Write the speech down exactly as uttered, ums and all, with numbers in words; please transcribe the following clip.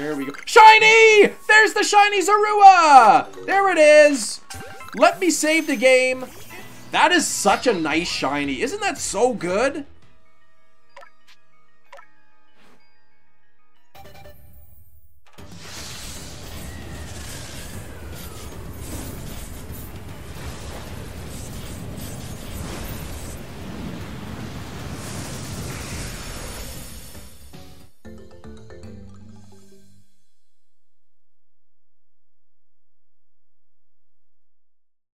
There we go. Shiny! There's the shiny Zorua! There it is. Let me save the game. That is such a nice shiny. Isn't that so good?